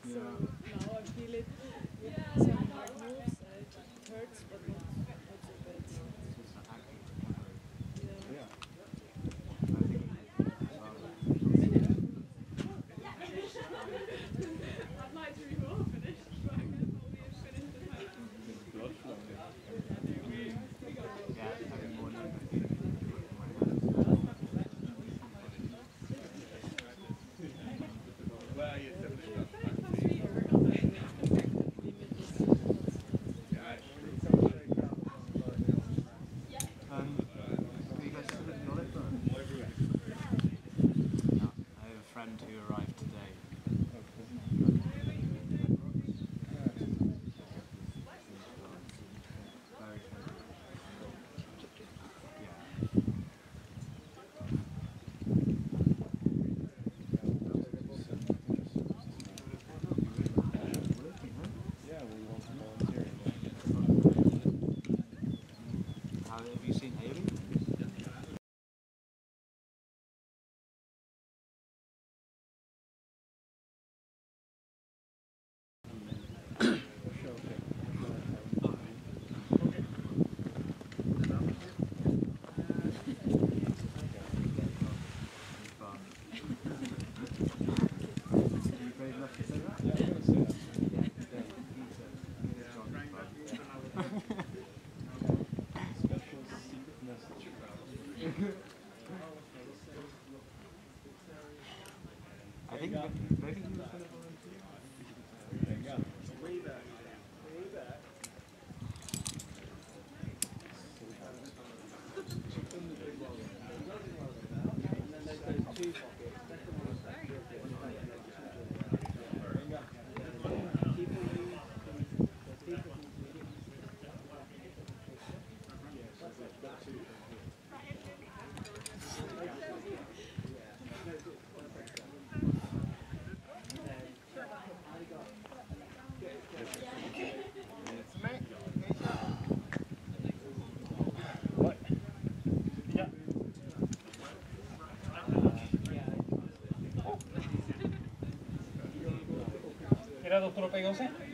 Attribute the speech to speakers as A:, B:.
A: So now I feel it with some hard moves. It hurts, but not so bad. Yeah.
B: I have a friend who arrived today. Very How have you seen Haley? I think maybe he was going to volunteer.
C: ¿Era doctor Pegosa?